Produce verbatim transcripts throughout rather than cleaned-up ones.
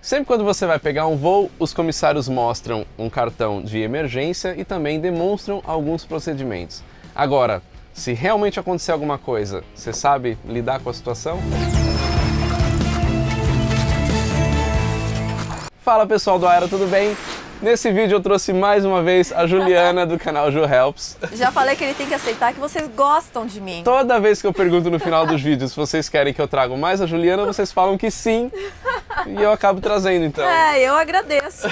Sempre quando você vai pegar um voo, os comissários mostram um cartão de emergência e também demonstram alguns procedimentos. Agora, se realmente acontecer alguma coisa, você sabe lidar com a situação? Fala pessoal do Aero, tudo bem? Nesse vídeo eu trouxe mais uma vez a Juliana do canal Ju Helps. Já falei que ele tem que aceitar que vocês gostam de mim. Toda vez que eu pergunto no final dos vídeos se vocês querem que eu traga mais a Juliana, vocês falam que sim. E eu acabo trazendo então. É, eu agradeço.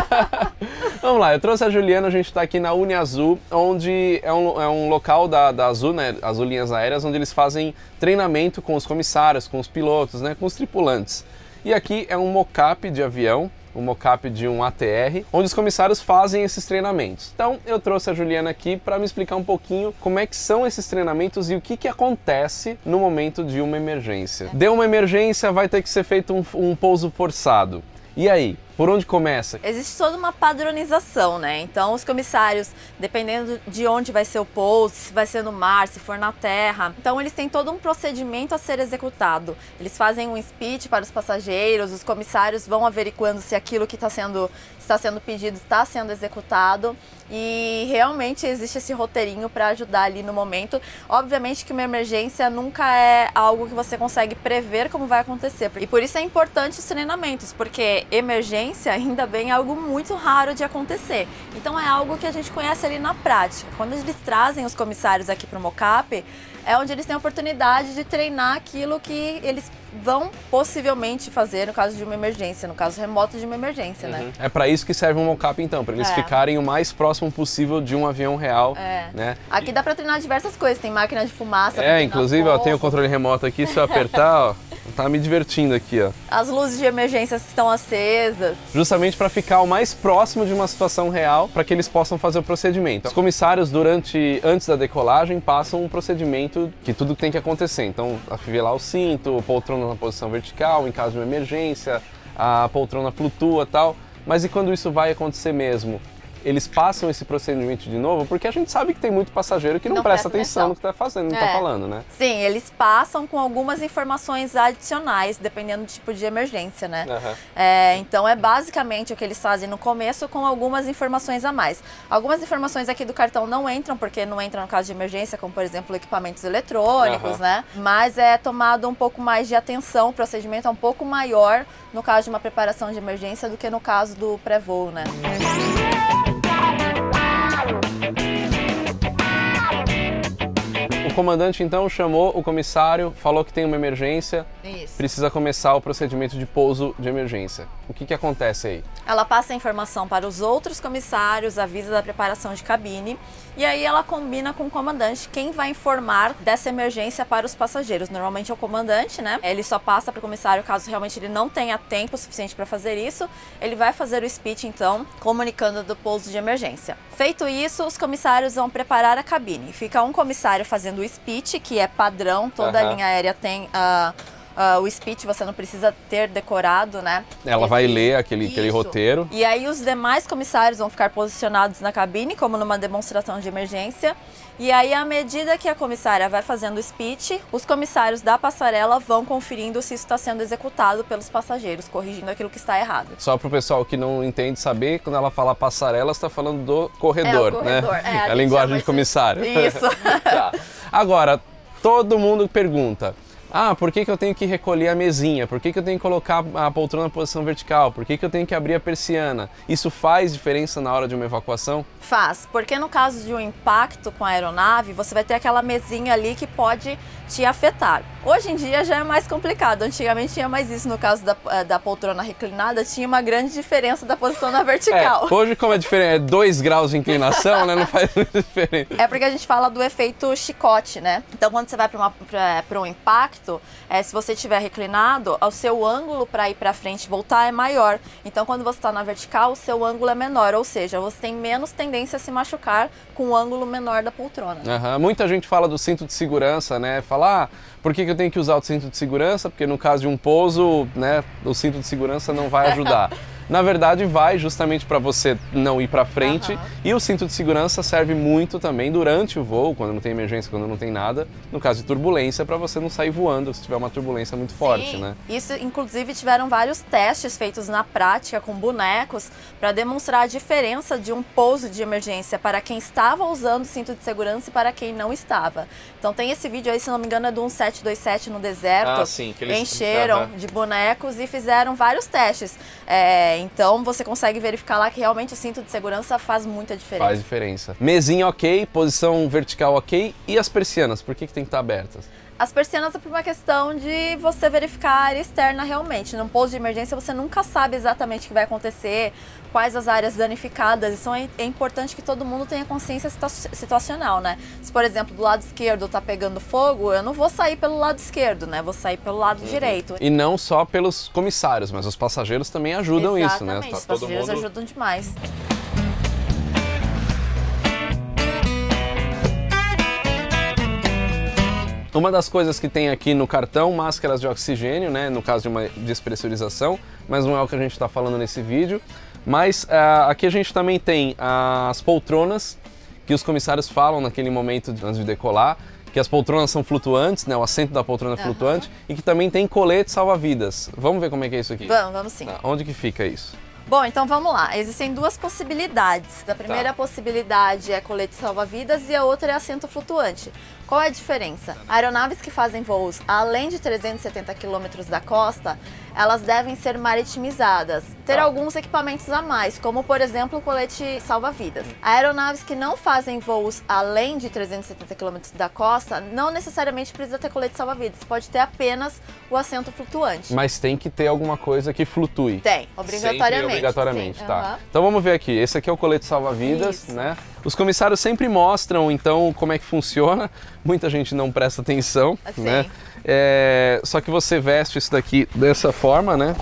Vamos lá, eu trouxe a Juliana, a gente está aqui na UniAzul, onde é um, é um local da, da Azul, né, Azul Linhas Aéreas, onde eles fazem treinamento com os comissários, com os pilotos, né, com os tripulantes. E aqui é um mock-up de avião, um mock-up de um A T R, onde os comissários fazem esses treinamentos. Então eu trouxe a Juliana aqui para me explicar um pouquinho como é que são esses treinamentos e o que, que acontece no momento de uma emergência. Deu uma emergência, vai ter que ser feito um, um pouso forçado. E aí? Por onde começa? Existe toda uma padronização, né? Então os comissários, dependendo de onde vai ser o pouso, se vai ser no mar, se for na terra, então eles têm todo um procedimento a ser executado. Eles fazem um speech para os passageiros, os comissários vão averiguando se aquilo que está sendo, está sendo pedido está sendo executado e realmente existe esse roteirinho para ajudar ali no momento. Obviamente que uma emergência nunca é algo que você consegue prever como vai acontecer e por isso é importante os treinamentos, porque emergência ainda bem é algo muito raro de acontecer. Então é algo que a gente conhece ali na prática. Quando eles trazem os comissários aqui para o mock-up, é onde eles têm a oportunidade de treinar aquilo que eles vão possivelmente fazer no caso de uma emergência, no caso remoto de uma emergência, uhum. né? É para isso que serve um mock-up então, para eles é. ficarem o mais próximo possível de um avião real, é. né? Aqui dá para treinar diversas coisas, tem máquina de fumaça. É, inclusive, ó, tem o controle remoto aqui, se eu apertar, ó, tá me divertindo aqui, ó. As luzes de emergência estão acesas. Justamente para ficar o mais próximo de uma situação real, para que eles possam fazer o procedimento. Os comissários, durante, antes da decolagem, passam um procedimento que tudo tem que acontecer. Então, afivelar o cinto, poltrona na posição vertical, em caso de uma emergência, a poltrona flutua e tal. Mas e quando isso vai acontecer mesmo? Eles passam esse procedimento de novo, porque a gente sabe que tem muito passageiro que não, não presta, presta atenção no que está fazendo, não está é. falando, né? Sim, eles passam com algumas informações adicionais, dependendo do tipo de emergência, né? Uhum. É, então é basicamente o que eles fazem no começo com algumas informações a mais. Algumas informações aqui do cartão não entram, porque não entram no caso de emergência, como por exemplo equipamentos eletrônicos, uhum. né? Mas é tomado um pouco mais de atenção, o procedimento é um pouco maior no caso de uma preparação de emergência do que no caso do pré-voo, né? O comandante então chamou o comissário, falou que tem uma emergência, Isso. precisa começar o procedimento de pouso de emergência. O que que acontece aí? Ela passa a informação para os outros comissários, avisa da preparação de cabine e aí ela combina com o comandante quem vai informar dessa emergência para os passageiros. Normalmente é o comandante, né? Ele só passa para o comissário caso realmente ele não tenha tempo suficiente para fazer isso. Ele vai fazer o speech então, comunicando do pouso de emergência. Feito isso, os comissários vão preparar a cabine. Fica um comissário fazendo o speech, que é padrão, toda uhum. a linha aérea tem uh, uh, o speech, você não precisa ter decorado, né? Ela Esse, vai ler aquele, aquele roteiro. E aí os demais comissários vão ficar posicionados na cabine, como numa demonstração de emergência. E aí, à medida que a comissária vai fazendo o speech, os comissários da passarela vão conferindo se isso está sendo executado pelos passageiros, corrigindo aquilo que está errado. Só para o pessoal que não entende saber, quando ela fala passarela, está falando do corredor, é, o corredor né? É, a, é a linguagem de comissário. Isso. Tá. Agora, todo mundo pergunta, ah, por que que eu tenho que recolher a mesinha? Por que que eu tenho que colocar a poltrona na posição vertical? Por que que eu tenho que abrir a persiana? Isso faz diferença na hora de uma evacuação? Faz, porque no caso de um impacto com a aeronave, você vai ter aquela mesinha ali que pode te afetar. Hoje em dia já é mais complicado, antigamente tinha mais isso, no caso da, da poltrona reclinada, tinha uma grande diferença da posição na vertical. É, hoje como é diferente, é dois graus de inclinação, né, não faz muita diferença. É porque a gente fala do efeito chicote, né? Então quando você vai para um impacto, é, se você estiver reclinado, o seu ângulo para ir para frente e voltar é maior. Então quando você está na vertical, o seu ângulo é menor, ou seja, você tem menos tendência a se machucar com o ângulo menor da poltrona. Uhum. Muita gente fala do cinto de segurança, né? Fala, ah, por que que eu tenho que usar o cinto de segurança? Porque no caso de um pouso, né, o cinto de segurança não vai ajudar. Na verdade, vai justamente para você não ir para frente. Uhum. E o cinto de segurança serve muito também durante o voo, quando não tem emergência, quando não tem nada. No caso de turbulência, para você não sair voando se tiver uma turbulência muito forte, Sim. né? Isso, inclusive, tiveram vários testes feitos na prática com bonecos para demonstrar a diferença de um pouso de emergência para quem estava usando o cinto de segurança e para quem não estava. Então tem esse vídeo aí, se não me engano, é do um sete dois sete no deserto. Ah, sim, que eles... Encheram uhum. de bonecos e fizeram vários testes. É, então você consegue verificar lá que realmente o cinto de segurança faz muita diferença. Faz diferença. Mesinha ok, posição vertical ok. E as persianas, por que, que tem que estar abertas? As persianas é por uma questão de você verificar a área externa realmente. Num pouso de emergência você nunca sabe exatamente o que vai acontecer, quais as áreas danificadas. Então é, é importante que todo mundo tenha consciência situa situacional, né? Se, por exemplo, do lado esquerdo tá pegando fogo, eu não vou sair pelo lado esquerdo, né? Vou sair pelo lado uhum. direito. E não só pelos comissários, mas os passageiros também ajudam Exatamente, isso, né? Tá os passageiros todo mundo... ajudam demais. Uma das coisas que tem aqui no cartão, máscaras de oxigênio, né, no caso de uma despressurização, mas não é o que a gente está falando nesse vídeo. Mas uh, aqui a gente também tem as poltronas, que os comissários falam naquele momento antes de decolar, que as poltronas são flutuantes, né, o assento da poltrona é uhum. flutuante, e que também tem colete salva-vidas. Vamos ver como é que é isso aqui? Vamos, vamos sim. Tá, onde que fica isso? Bom, então vamos lá. Existem duas possibilidades. A primeira tá. possibilidade é colete salva-vidas e a outra é assento flutuante. Qual é a diferença? Aeronaves que fazem voos além de trezentos e setenta quilômetros da costa, elas devem ser maritimizadas, ter tá. alguns equipamentos a mais, como por exemplo o colete salva-vidas. Aeronaves que não fazem voos além de trezentos e setenta quilômetros da costa, não necessariamente precisa ter colete salva-vidas, pode ter apenas o assento flutuante. Mas tem que ter alguma coisa que flutue. Tem, obrigatoriamente. Sempre obrigatoriamente, Sim. tá. Uhum. Então vamos ver aqui, esse aqui é o colete salva-vidas, né? Os comissários sempre mostram, então, como é que funciona. Muita gente não presta atenção, assim. né? É, só que você veste isso daqui dessa forma, né?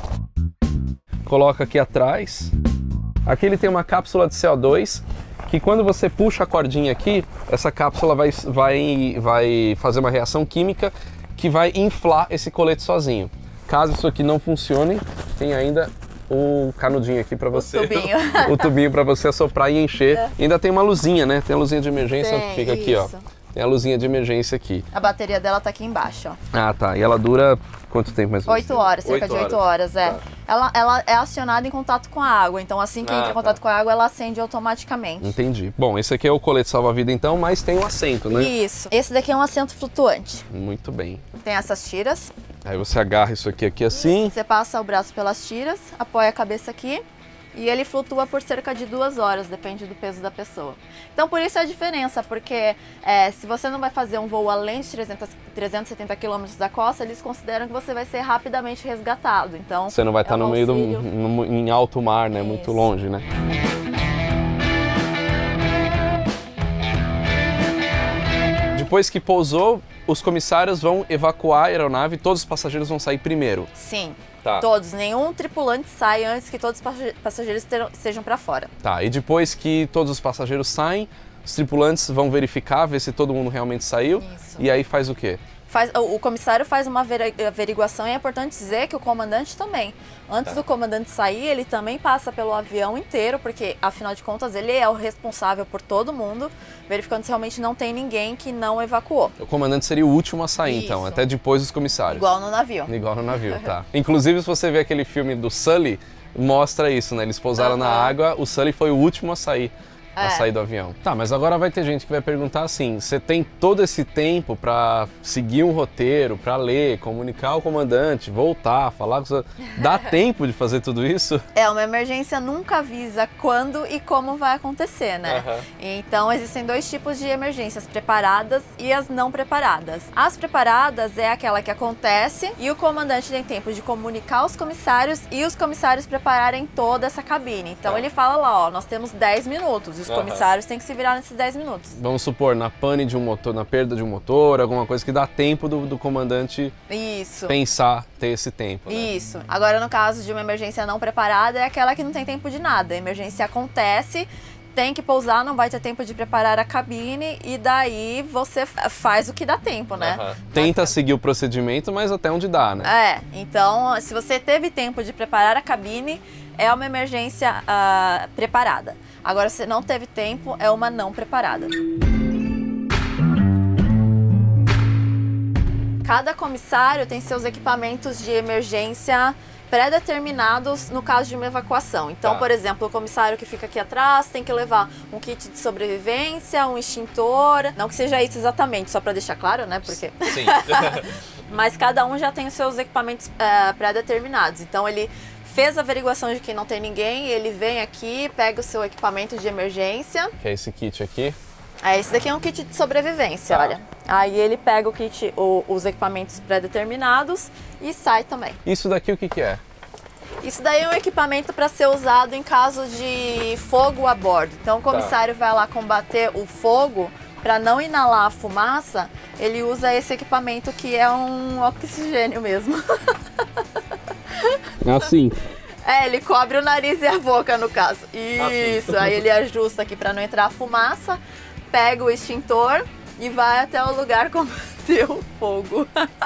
Coloca aqui atrás. Aqui ele tem uma cápsula de C O dois, que quando você puxa a cordinha aqui, essa cápsula vai, vai, vai fazer uma reação química que vai inflar esse colete sozinho. Caso isso aqui não funcione, tem ainda o canudinho aqui para você. O tubinho. o tubinho para você assoprar e encher. É. E ainda tem uma luzinha, né? Tem a luzinha de emergência tem, que fica aqui, isso. ó. Tem a luzinha de emergência aqui. A bateria dela tá aqui embaixo, ó. Ah, tá. E ela dura quanto tempo mais ou menos? Oito horas, cerca oito de oito horas, é. Tá. Ela, ela é acionada em contato com a água, então assim que ah, entra em contato tá. com a água, ela acende automaticamente. Entendi. Bom, esse aqui é o colete salva-vida então, mas tem um assento, né? Isso. Esse daqui é um assento flutuante. Muito bem. Tem essas tiras. Aí você agarra isso aqui, aqui assim. Isso. Você passa o braço pelas tiras, apoia a cabeça aqui. E ele flutua por cerca de duas horas, depende do peso da pessoa. Então, por isso a diferença, porque é, se você não vai fazer um voo além de trezentos, trezentos e setenta quilômetros da costa, eles consideram que você vai ser rapidamente resgatado. Então, você não vai é estar um no meio do auxílio. no, em alto mar, né? Isso. Muito longe, né? Depois que pousou, os comissários vão evacuar a aeronave e todos os passageiros vão sair primeiro. Sim. Tá. Todos, nenhum tripulante sai antes que todos os passageiros estejam para fora. Tá, e depois que todos os passageiros saem, os tripulantes vão verificar, ver se todo mundo realmente saiu. Isso. E aí faz o quê? Faz, o comissário faz uma averiguação e é importante dizer que o comandante também. Antes tá. do comandante sair, ele também passa pelo avião inteiro, porque afinal de contas ele é o responsável por todo mundo, verificando se realmente não tem ninguém que não evacuou. O comandante seria o último a sair, Isso. então, até depois dos comissários. Igual no navio. Igual no navio, tá. Inclusive, se você vê aquele filme do Sully, mostra isso, né? Eles pousaram uhum. na água, o Sully foi o último a sair. A é. sair do avião. Tá, mas agora vai ter gente que vai perguntar assim, você tem todo esse tempo para seguir um roteiro, para ler, comunicar ao comandante, voltar, falar com você... Dá tempo de fazer tudo isso? É, uma emergência nunca avisa quando e como vai acontecer, né? Uhum. Então existem dois tipos de emergências, preparadas e as não preparadas. As preparadas é aquela que acontece e o comandante tem tempo de comunicar aos comissários e os comissários prepararem toda essa cabine. Então uhum. ele fala lá, ó, nós temos dez minutos. Os comissários uhum. têm que se virar nesses dez minutos. Vamos supor, na pane de um motor, na perda de um motor, alguma coisa que dá tempo do, do comandante Isso. pensar, ter esse tempo. Né? Isso. Agora, no caso de uma emergência não preparada, é aquela que não tem tempo de nada. A emergência acontece, tem que pousar, não vai ter tempo de preparar a cabine e daí você faz o que dá tempo, né? Uhum. Tenta mas, seguir o procedimento, mas até onde dá, né? É, então se você teve tempo de preparar a cabine, é uma emergência uh, preparada. Agora, se não teve tempo, é uma não preparada. Cada comissário tem seus equipamentos de emergência pré-determinados no caso de uma evacuação. Então, tá. por exemplo, o comissário que fica aqui atrás tem que levar um kit de sobrevivência, um extintor, não que seja isso exatamente, só para deixar claro, né? Porque... Sim. Mas cada um já tem os seus equipamentos uh, pré-determinados. Então, ele fez a averiguação de que não tem ninguém, ele vem aqui, pega o seu equipamento de emergência. Que é esse kit aqui? É, esse daqui é um kit de sobrevivência, tá. olha. Aí ele pega o kit, o, os equipamentos pré-determinados e sai também. Isso daqui o que que é? Isso daí é um equipamento para ser usado em caso de fogo a bordo. Então o comissário tá. vai lá combater o fogo, para não inalar a fumaça, ele usa esse equipamento que é um oxigênio mesmo. Assim. É, ele cobre o nariz e a boca, no caso. Isso, aí ele ajusta aqui para não entrar a fumaça, pega o extintor e vai até o lugar combater o fogo.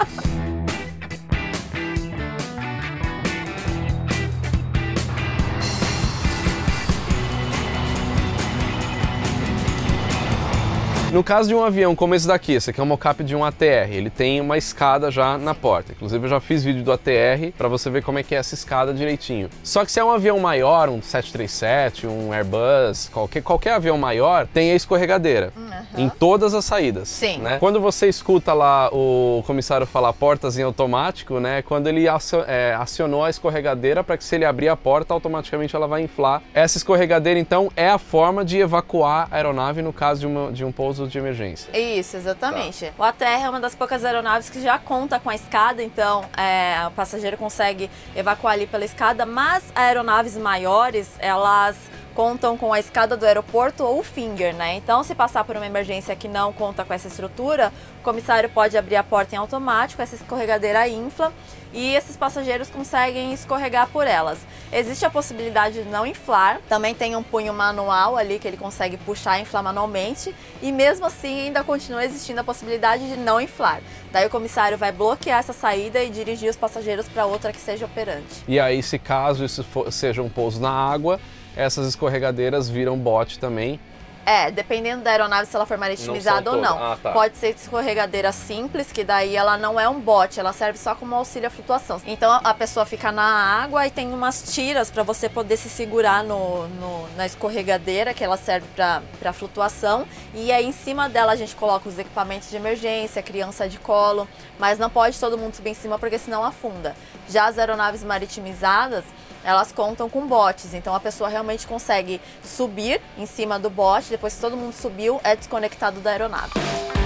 No caso de um avião como esse daqui, esse aqui é um mockup de um A T R, ele tem uma escada já na porta. Inclusive eu já fiz vídeo do A T R para você ver como é que é essa escada direitinho. Só que se é um avião maior, um sete três sete, um Airbus, qualquer, qualquer avião maior, tem a escorregadeira uhum. em todas as saídas. Sim. Né? Quando você escuta lá o comissário falar portas em automático, né, quando ele acionou a escorregadeira para que se ele abrir a porta, automaticamente ela vai inflar. Essa escorregadeira, então, é a forma de evacuar a aeronave no caso de, uma, de um pouso de emergência. Isso, exatamente. Tá. O A T R é uma das poucas aeronaves que já conta com a escada, então é, o passageiro consegue evacuar ali pela escada, mas aeronaves maiores, elas contam com a escada do aeroporto ou o finger, né? Então, se passar por uma emergência que não conta com essa estrutura, o comissário pode abrir a porta em automático, essa escorregadeira infla e esses passageiros conseguem escorregar por elas. Existe a possibilidade de não inflar, também tem um punho manual ali que ele consegue puxar e inflar manualmente e mesmo assim ainda continua existindo a possibilidade de não inflar. Daí o comissário vai bloquear essa saída e dirigir os passageiros para outra que seja operante. E aí, se caso isso for, seja um pouso na água, essas escorregadeiras viram bote também. É, dependendo da aeronave, se ela for maritimizada ou não. Ah, tá. Pode ser escorregadeira simples, que daí ela não é um bote, ela serve só como auxílio à flutuação. Então a pessoa fica na água e tem umas tiras para você poder se segurar no, no, na escorregadeira, que ela serve para flutuação. E aí em cima dela a gente coloca os equipamentos de emergência, criança de colo, mas não pode todo mundo subir em cima porque senão afunda. Já as aeronaves maritimizadas, elas contam com botes, então a pessoa realmente consegue subir em cima do bote, depois que todo mundo subiu, é desconectado da aeronave.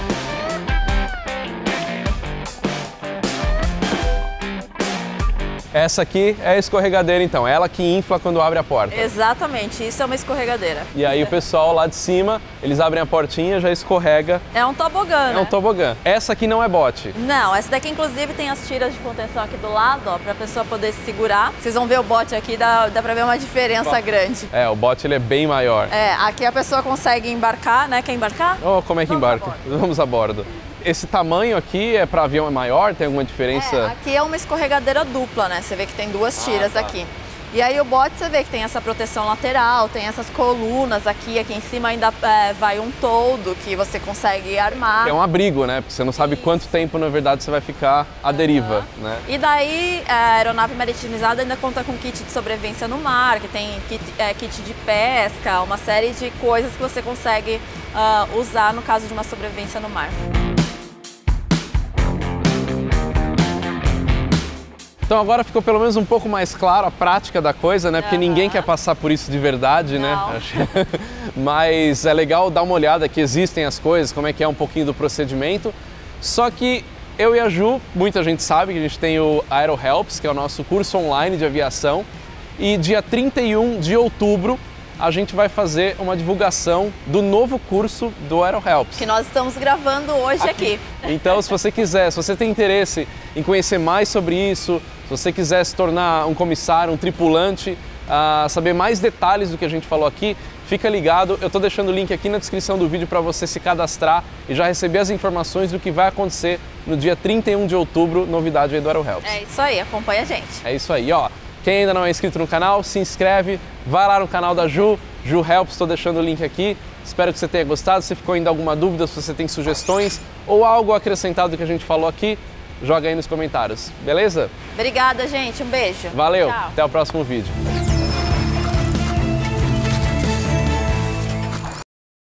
Essa aqui é a escorregadeira então, ela que infla quando abre a porta. Exatamente, isso é uma escorregadeira. E aí o pessoal lá de cima, eles abrem a portinha, já escorrega. É um tobogã, É né? um tobogã. Essa aqui não é bote. Não, essa daqui inclusive tem as tiras de contenção aqui do lado, ó, pra pessoa poder se segurar. Vocês vão ver o bote aqui, dá, dá pra ver uma diferença Bom. grande. É, o bote ele é bem maior. É, aqui a pessoa consegue embarcar, né? Quer embarcar? Oh, como é que Vamos embarca? A Vamos a bordo. Esse tamanho aqui é para avião maior? Tem alguma diferença? É, aqui é uma escorregadeira dupla, né? Você vê que tem duas tiras ah, tá. aqui. E aí o bote você vê que tem essa proteção lateral, tem essas colunas aqui, aqui em cima ainda é, vai um toldo que você consegue armar. É um abrigo, né? Porque você não sabe Isso. quanto tempo, na verdade, você vai ficar à deriva, uhum. né? E daí a aeronave maritimizada ainda conta com kit de sobrevivência no mar, que tem kit, é, kit de pesca, uma série de coisas que você consegue uh, usar no caso de uma sobrevivência no mar. Então agora ficou pelo menos um pouco mais claro a prática da coisa, né? Porque uhum. ninguém quer passar por isso de verdade, Não. né? Mas é legal dar uma olhada que existem as coisas, como é que é um pouquinho do procedimento. Só que eu e a Ju, muita gente sabe que a gente tem o AeroHelps, que é o nosso curso online de aviação. E dia trinta e um de outubro a gente vai fazer uma divulgação do novo curso do AeroHelps. Que nós estamos gravando hoje aqui. aqui. Então, se você quiser, se você tem interesse em conhecer mais sobre isso, se você quiser se tornar um comissário, um tripulante, uh, saber mais detalhes do que a gente falou aqui, fica ligado, eu estou deixando o link aqui na descrição do vídeo para você se cadastrar e já receber as informações do que vai acontecer no dia trinta e um de outubro, novidade aí do AeroHelps. É isso aí, acompanha a gente. É isso aí, ó. Quem ainda não é inscrito no canal, se inscreve, vai lá no canal da Ju, Ju Helps, estou deixando o link aqui. Espero que você tenha gostado. Se ficou ainda alguma dúvida, se você tem sugestões ou algo acrescentado do que a gente falou aqui, joga aí nos comentários, beleza? Obrigada, gente. Um beijo. Valeu, Tchau. Até o próximo vídeo.